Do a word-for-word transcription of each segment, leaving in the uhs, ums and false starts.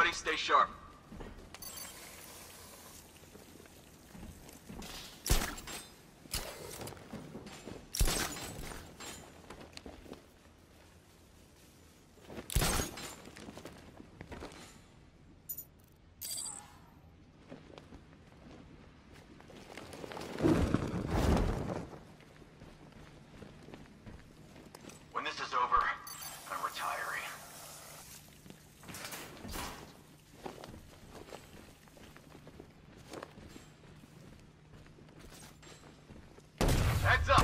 Everybody stay sharp. When this is over, I'm retiring. Heads up!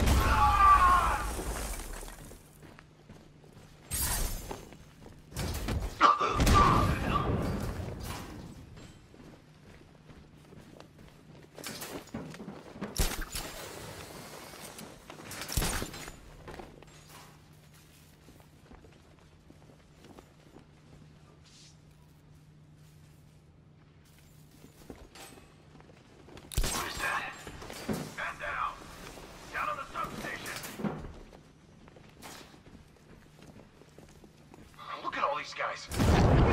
What is that? Man down! Down on the substation! Look at all these guys!